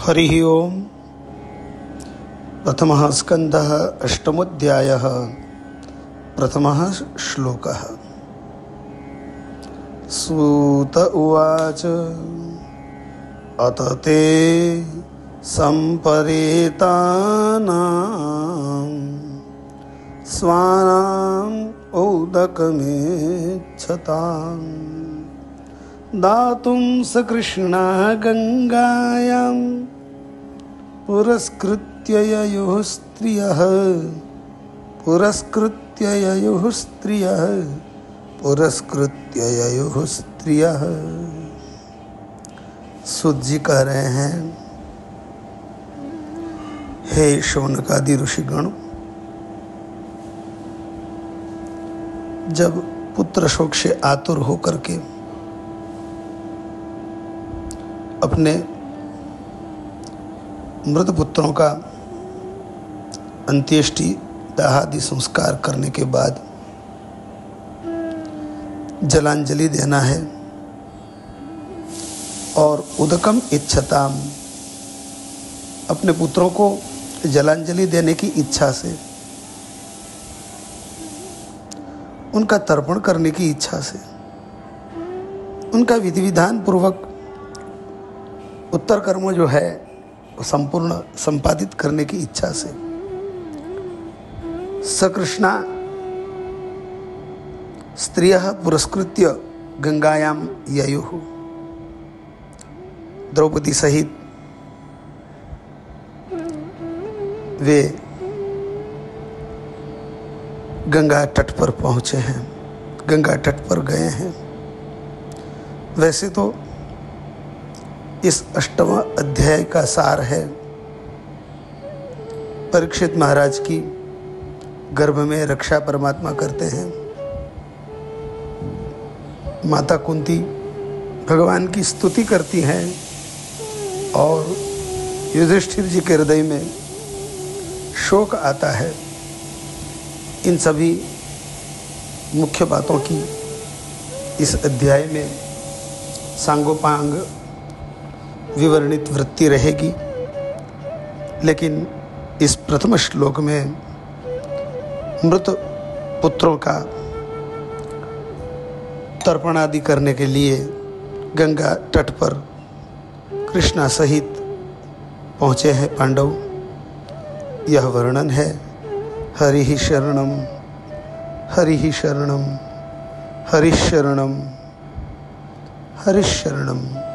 हरि ओम। प्रथमः स्कन्धः अष्टमोऽध्यायः प्रथमः श्लोकः। सूत उवाच अत ते सम्परेतानां स्वानाम् औदकमिच्छताम् दातुं स कृष्णः गङ्गायां पुरस्कृत्य ययुः स्त्रियः। सूत जी कह रहे हैं, हे शौनकादि ऋषिगण, जब पुत्र शोक से आतुर होकर के अपने मृत पुत्रों का अंत्येष्टि दाहादि संस्कार करने के बाद जलांजलि देना है और उदकम इच्छताम, अपने पुत्रों को जलांजलि देने की इच्छा से, उनका तर्पण करने की इच्छा से, उनका विधि विधान पूर्वक उत्तर कर्म जो है संपूर्ण संपादित करने की इच्छा से सकृष्णा स्त्रियः पुरस्कृत्य गंगायाम ययुः, द्रौपदी सहित वे गंगा तट पर पहुंचे हैं, गंगा तट पर गए हैं। वैसे तो इस अष्टम अध्याय का सार है परीक्षित महाराज की गर्भ में रक्षा परमात्मा करते हैं। माता कुंती भगवान की स्तुति करती हैं और युधिष्ठिर जी के हृदय में शोक आता है। इन सभी मुख्य बातों की इस अध्याय में सांगोपांग विवरणित वृत्ति रहेगी, लेकिन इस प्रथम श्लोक में मृत पुत्रों का तर्पण आदि करने के लिए गंगा तट पर कृष्णा सहित पहुँचे हैं पांडव। यह वर्णन है। हरिः शरणं हरिः शरणं हरिः शरणं हरिः शरणं।